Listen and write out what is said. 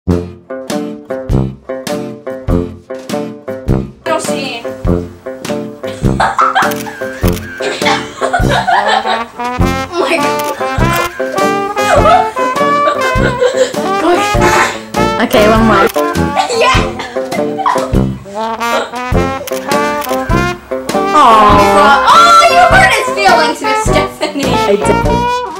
Middle scene. Oh my god. Okay, one more. Yeah. Aww. Oh, you hurt his feelings, Miss Stephanie. I did.